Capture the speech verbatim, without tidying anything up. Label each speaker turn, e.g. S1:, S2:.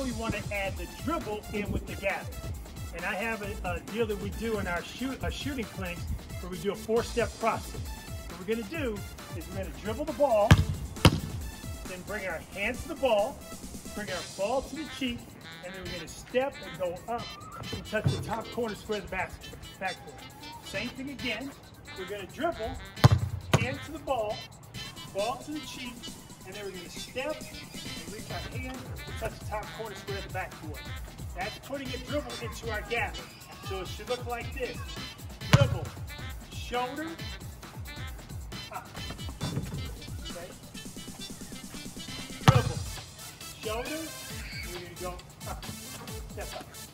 S1: now we want to add the dribble in with the gather. And I have a, a deal that we do in our shoot, uh, shooting clinics where we do a four-step process. What we're going to do is we're going to dribble the ball, then bring our hands to the ball, bring our ball to the cheek, and then we're going to step and go up and touch the top corner square of the basket, backboard. Same thing again. We're going to dribble, hand to the ball, ball to the cheek, and then we're going to step and reach our hand and touch the top corner square of the backboard. That's putting a dribble into our gather. So it should look like this. Dribble, shoulder, up. Okay? Dribble, shoulder, and we're going to go up, step up.